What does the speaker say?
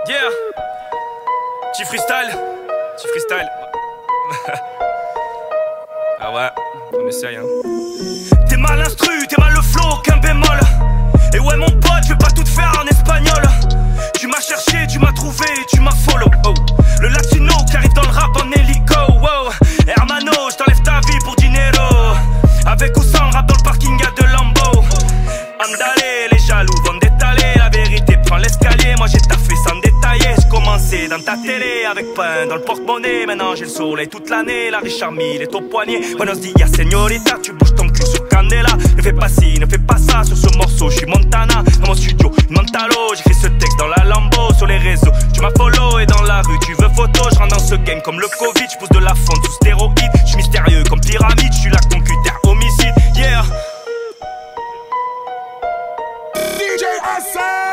Yeah. Petit freestyle. Petit freestyle. Ah ouais, on essaye hein. T'es mal instru, t'es mal le flow, aucun bémol. Et ouais mon pote, je vais pas tout te faire en espagnol. Tu m'as cherché, tu m'as trouvé, tu m'as follow. Oh. Le latino qui arrive dans le rap en hélico. Wow. Hermano, je t'enlève ta vie pour dinero. Avec ou sans rap dans le parking y'a de Lambo. Andale, les jaloux vont détaler. La vérité prend l'escalier, moi j'ai taffé sans détailler. J'ai commencé dans ta télé avec pain dans le porte-monnaie. Maintenant j'ai le soleil toute l'année, la riche armée est au poignet. Buenos dias señorita, tu bouges ton cul sur Candela. Ne fais pas ci, ne fais pas ça, sur ce morceau je suis Montana. Dans mon studio, Montalo, j'écris ce texte dans la Lambo. Sur les réseaux, tu m'as follow et dans la rue tu veux photo. Je rentre dans ce game comme le Covid, je pousse de la fonte sous stéroïde. Je suis mystérieux comme pyramide, je suis la concuter homicide. Yeah. DJ Hassan.